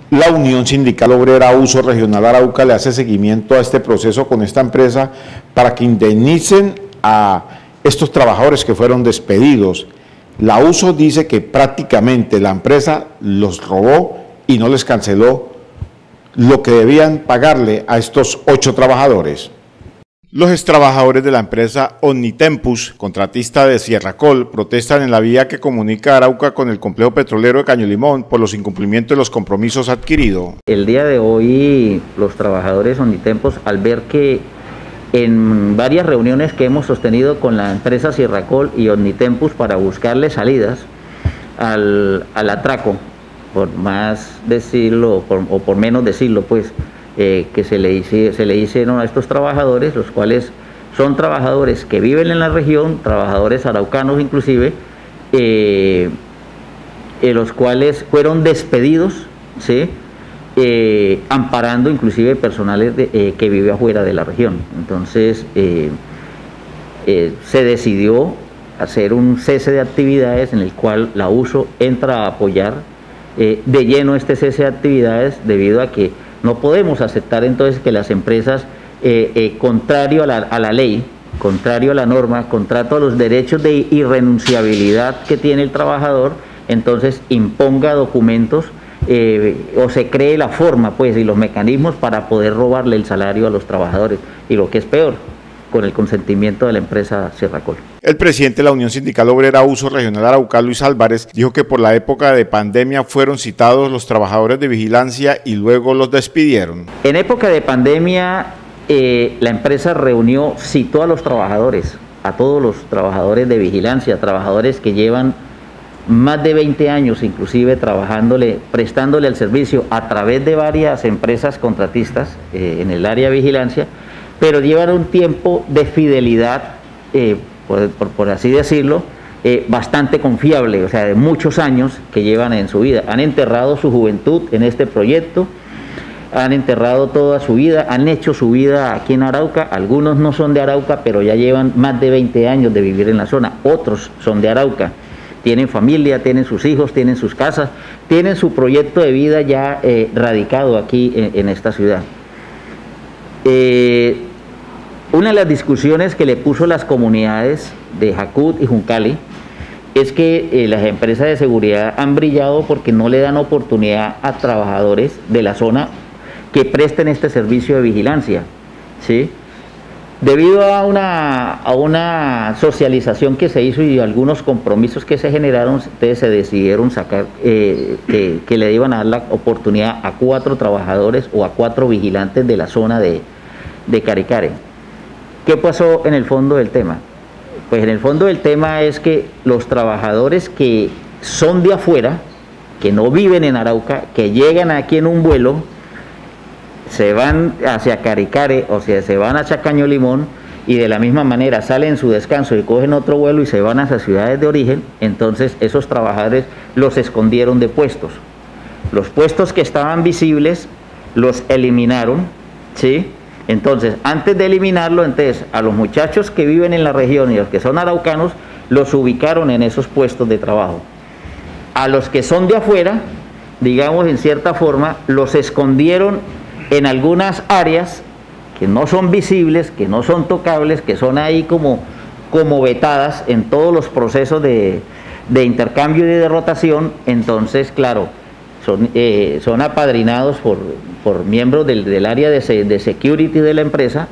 La Unión Sindical Obrera Uso Regional Arauca le hace seguimiento a este proceso con esta empresa para que indemnicen a estos trabajadores que fueron despedidos. La Uso dice que prácticamente la empresa los robó y no les canceló lo que debían pagarle a estos 8 trabajadores. Los extrabajadores de la empresa Omnitempus, contratista de Sierracol, protestan en la vía que comunica Arauca con el complejo petrolero de Caño-Limón por los incumplimientos de los compromisos adquiridos. El día de hoy los trabajadores Omnitempus, al ver que en varias reuniones que hemos sostenido con la empresa Sierracol y Omnitempus para buscarle salidas al atraco, por más decirlo o por menos decirlo, pues, que se le hicieron a estos trabajadores, los cuales son trabajadores que viven en la región, trabajadores araucanos inclusive, los cuales fueron despedidos, ¿sí? Amparando inclusive personales que vive afuera de la región. Entonces se decidió hacer un cese de actividades en el cual la USO entra a apoyar de lleno este cese de actividades, debido a que no podemos aceptar entonces que las empresas, contrario a la ley, contrario a la norma, contrario a los derechos de irrenunciabilidad que tiene el trabajador, entonces imponga documentos o se cree la forma, pues, y los mecanismos para poder robarle el salario a los trabajadores, y lo que es peor, con el consentimiento de la empresa Sierracol. El presidente de la Unión Sindical Obrera Uso Regional Arauca, Luis Álvarez, dijo que por la época de pandemia fueron citados los trabajadores de vigilancia y luego los despidieron. En época de pandemia, la empresa citó a los trabajadores, a todos los trabajadores de vigilancia, trabajadores que llevan más de 20 años inclusive prestándole el servicio a través de varias empresas contratistas en el área de vigilancia, pero llevan un tiempo de fidelidad, por así decirlo, bastante confiable, o sea, de muchos años que llevan en su vida. Han enterrado su juventud en este proyecto, han enterrado toda su vida, han hecho su vida aquí en Arauca. Algunos no son de Arauca, pero ya llevan más de 20 años de vivir en la zona. Otros son de Arauca, tienen familia, tienen sus hijos, tienen sus casas, tienen su proyecto de vida ya radicado aquí en esta ciudad. Una de las discusiones que le puso las comunidades de Jacut y Juncali es que las empresas de seguridad han brillado porque no le dan oportunidad a trabajadores de la zona que presten este servicio de vigilancia, ¿sí? Debido a una socialización que se hizo y algunos compromisos que se generaron, entonces se decidieron sacar que le iban a dar la oportunidad a 4 trabajadores o a 4 vigilantes de la zona de Caricare. ¿Qué pasó en el fondo del tema? Pues en el fondo del tema es que los trabajadores que son de afuera, que no viven en Arauca, que llegan aquí en un vuelo, se van hacia Caricare, o sea, se van hacia Caño-Limón, y de la misma manera salen en su descanso y cogen otro vuelo y se van hacia ciudades de origen. Entonces esos trabajadores los escondieron de puestos. Los puestos que estaban visibles los eliminaron, ¿sí? Entonces, antes de eliminarlo, entonces, a los muchachos que viven en la región y los que son araucanos, los ubicaron en esos puestos de trabajo. A los que son de afuera, digamos en cierta forma, los escondieron en algunas áreas que no son visibles, que no son tocables, que son ahí como vetadas en todos los procesos de intercambio y de rotación. Entonces, claro, son apadrinados por miembros del área de security de la empresa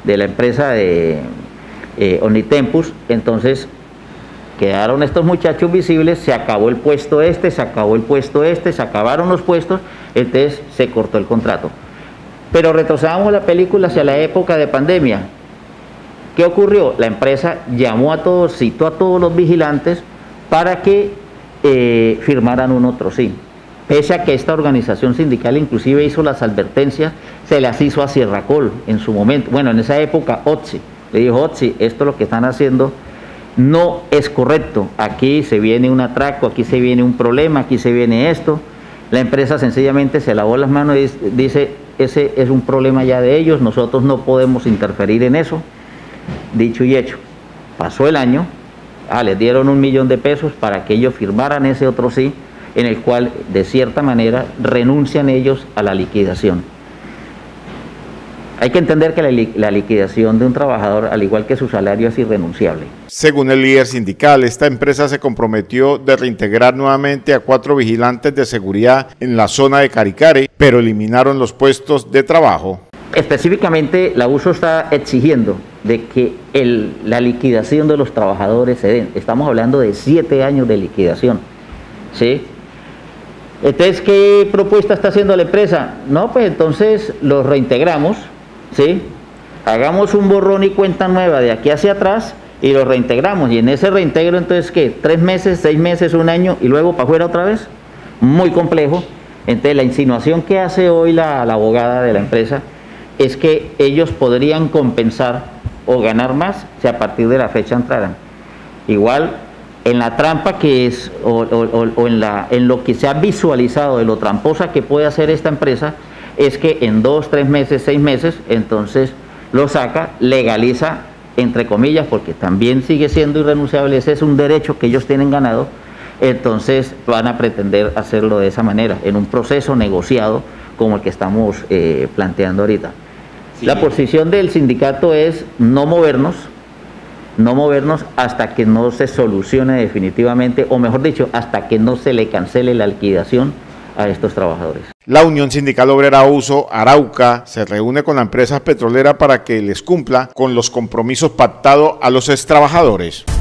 de Omnitempus. Entonces quedaron estos muchachos visibles, se acabó el puesto se acabó el puesto se acabaron los puestos, entonces se cortó el contrato. Pero retrocedamos la película hacia la época de pandemia. ¿Qué ocurrió? La empresa llamó a todos, citó a todos los vigilantes para que firmaran un otro sí. Pese a que esta organización sindical inclusive hizo las advertencias, se las hizo a Sierracol en su momento. Bueno, en esa época OTSI le dijo: OTSI, esto es lo que están haciendo, no es correcto, aquí se viene un atraco, aquí se viene un problema, aquí se viene esto. La empresa sencillamente se lavó las manos y dice: ese es un problema ya de ellos, nosotros no podemos interferir en eso. Dicho y hecho, pasó el año, les dieron $1 millón para que ellos firmaran ese otro sí. en el cual de cierta manera renuncian ellos a la liquidación. Hay que entender que la liquidación de un trabajador, al igual que su salario, es irrenunciable. Según el líder sindical, esta empresa se comprometió de reintegrar nuevamente a 4 vigilantes de seguridad en la zona de Caricare, pero eliminaron los puestos de trabajo. Específicamente, la USO está exigiendo de que la liquidación de los trabajadores se den. Estamos hablando de 7 años de liquidación, ¿sí? Entonces, ¿qué propuesta está haciendo la empresa? No, pues entonces los reintegramos, ¿sí? Hagamos un borrón y cuenta nueva de aquí hacia atrás y los reintegramos. Y en ese reintegro, entonces, ¿qué? 3 meses, 6 meses, 1 año y luego para afuera otra vez. Muy complejo. Entonces, la insinuación que hace hoy la abogada de la empresa es que ellos podrían compensar o ganar más si a partir de la fecha entraran. Igual, en la trampa que es, o en lo que se ha visualizado de lo tramposa que puede hacer esta empresa, es que en 2, 3 meses, 6 meses, entonces lo saca, legaliza, entre comillas, porque también sigue siendo irrenunciable, ese es un derecho que ellos tienen ganado, entonces van a pretender hacerlo de esa manera, en un proceso negociado como el que estamos planteando ahorita. Sí. La posición del sindicato es no movernos hasta que no se solucione definitivamente, o mejor dicho, hasta que no se le cancele la liquidación a estos trabajadores. La Unión Sindical Obrera USO Arauca se reúne con la empresa petrolera para que les cumpla con los compromisos pactados a los extrabajadores.